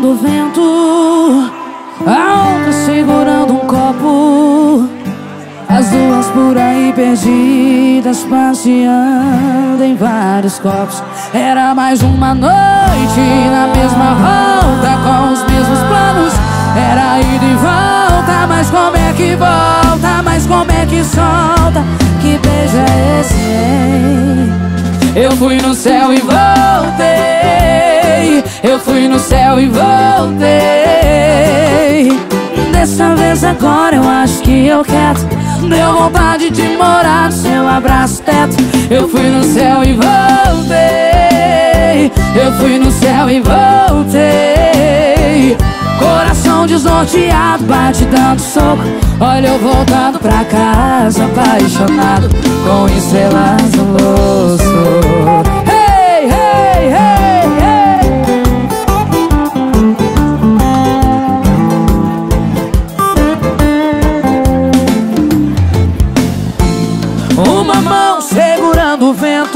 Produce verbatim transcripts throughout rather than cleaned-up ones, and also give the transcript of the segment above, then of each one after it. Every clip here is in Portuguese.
segurando o vento, a outra segurando um copo, as duas por aí perdidas, passeando em vários copos. Era mais uma noite na mesma volta, com os mesmos planos. Era ida e volta, mas como é que volta? Mas como é que solta? Que beijo é esse, hein? Eu fui no céu e voltei, eu fui no céu e voltei. Dessa vez agora eu acho que eu quero. Deu vontade de morar no seu abraço teto. Eu fui no céu e voltei, eu fui no céu e voltei. Coração desnorteado, bate dando soco. Olha eu voltando pra casa, apaixonado, com estrelas no rosto. Hey, hey, hey, hey. Uma mão segurando o vento,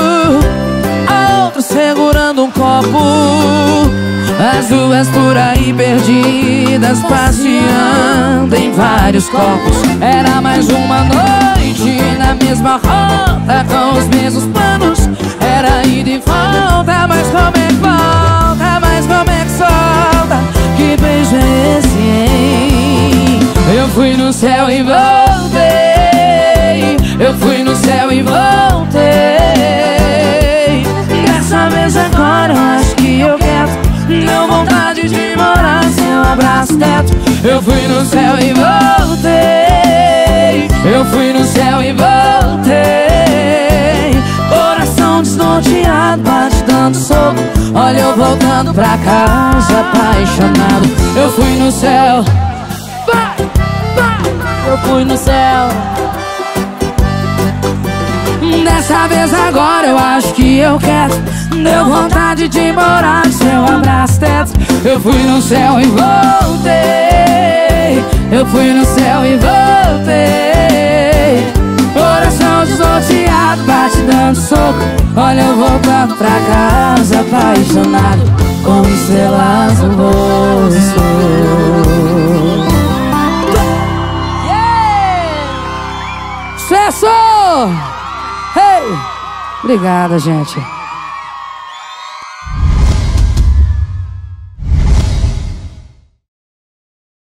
a outra segurando um copo, as duas por aí perdidas, passeando em vários copos. Era mais uma noite na mesma rota, com os mesmos planos. Era ida e volta, mas como é que volta? Mas como é que solta? Que beijo é esse, hein? Eu fui no céu e voltei, eu fui no céu e voltei. Dessa vez agora eu acho que eu quero. Deu vontade de morar no seu abraço teto. Eu fui no céu e voltei, eu fui no céu e voltei. Coração desnorteado, bate dando soco. Olha eu voltando pra casa, apaixonado. Eu fui no céu, eu fui no céu. Dessa vez agora eu acho que eu quero. Deu vontade de morar no seu abraço teto. Eu fui no céu e voltei, eu fui no céu e voltei. Coração desnorteado, bate dando soco. Olha eu voltando pra casa, apaixonado, com estrelas no rosto. Yeah! Sucesso! Hey! Obrigada, gente.